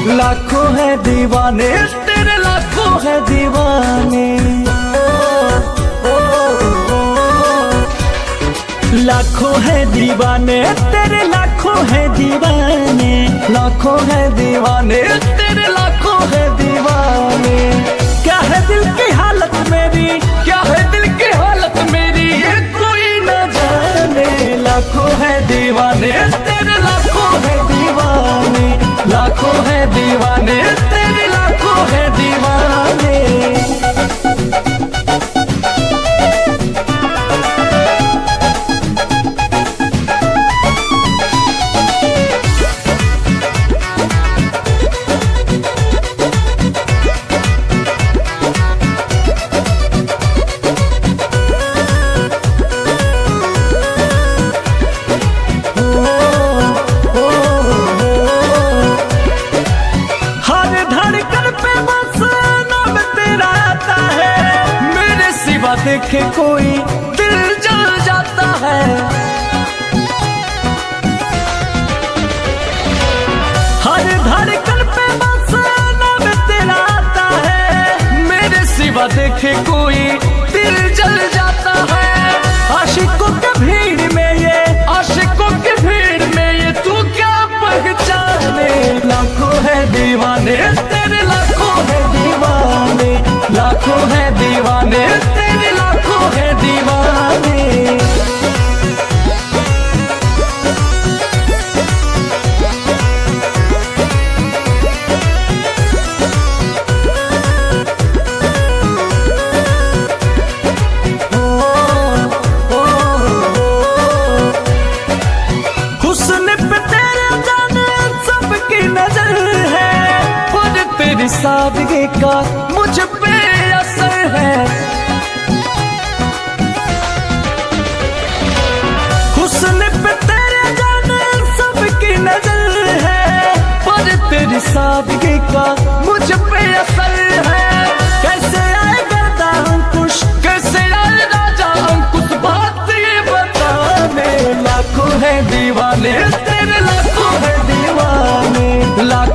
लाखों है दीवाने तेरे, लाखों है दीवाने। लाखों है दीवाने तेरे, लाखों है दीवाने। लाखों है दीवाने तेरे, लाखों है दीवाने। क्या है दिल की हालत मेरी, क्या है दिल की हालत मेरी, ये कोई न जाने। लाखों है दीवाने तेरे, लाखों है दीवाने। लाखों है दीवाने तेरे, लाखों है दीवाने। देखे कोई दिल जल जाता है। हर धड़कन पे बस नाम तेरा आता है। मेरे सिवा देखे कोई दिल जल जाता है। आशिकों के भीड़ में ये, आशिकों के भीड़ में ये तू क्या पहचाने। लाखों है दीवाने तेरे, लाखों है दीवाने। लाखों है दीवाने तेरे, लाखों है दीवाने। हुस्न पे तेरे जाने सबकी नजर है, और तेरी सादगी का मुझ पे असर है। हुस्न पे तेरे जाने सबकी नजर है, पर तेरी सादगी का मुझ पे असर है। कैसे आए गर्दा अंकुश, कैसे आए राजा अंकुश, बात ये बताने। लाखों है दीवाने तेरे, लाखों है दीवाने।